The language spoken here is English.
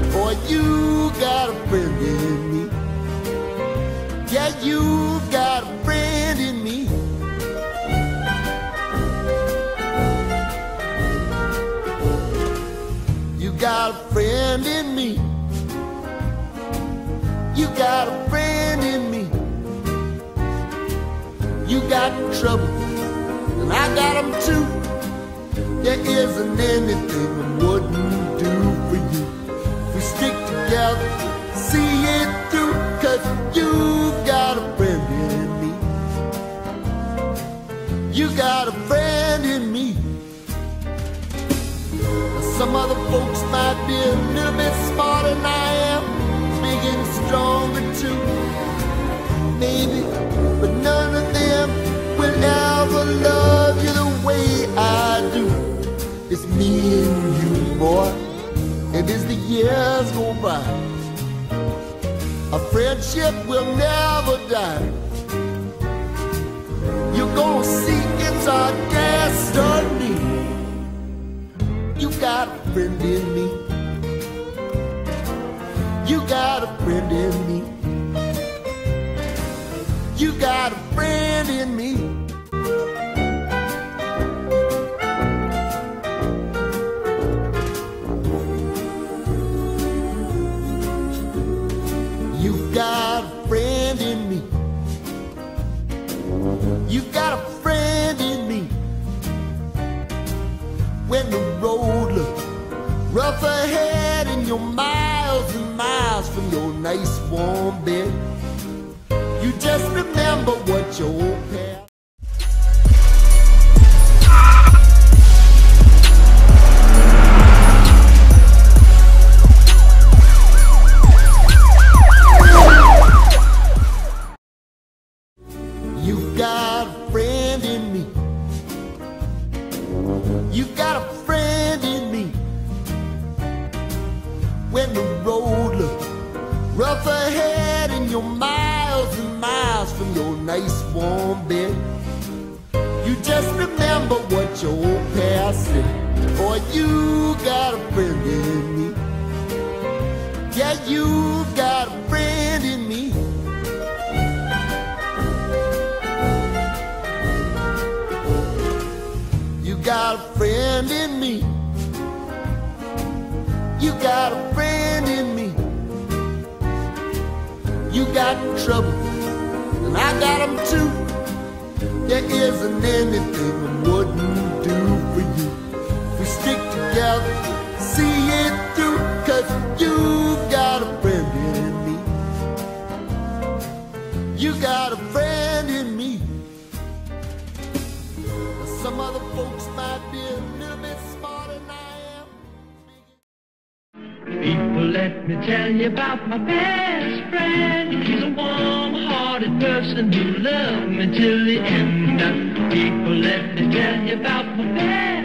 Boy, you got a friend in me. Yeah, you got a friend in me. You got a friend in me. You got a friend in me. You got trouble, and I got them too. There isn't anything I wouldn't do for you. If we stick together, see it through, 'cause you got a friend in me. You got a friend in me. Some other folks might be a little bit smarter than I am, big and stronger too, maybe, but none of them will ever love you the way I do. It's me and you, boy, and as the years go by, our friendship will never die. You're gonna see it's our destiny. You got a friend in me. You got a friend in me. You got a friend in me. You got a friend in me. You got a friend in me. When the road looks rough ahead and you're miles and miles from your nice warm bed, you just remember what your old past. You got a friend in me. You got a friend in me. When the road looks rough ahead and you're miles and miles from your nice warm bed, you just remember what your old past said. Boy, you got a friend in me. Yeah, you got a friend in me. You got a friend in me. You got a friend in me. You got trouble, and I got them too. There isn't anything I wouldn't do for you. If we stick together, see it through, 'cause you got a friend in me. You got a friend in me. Some other folks might be a little bit smarter than I am. People, let me tell you about my best friend. He's a warm-hearted person who loved me till the end. People, let me tell you about my best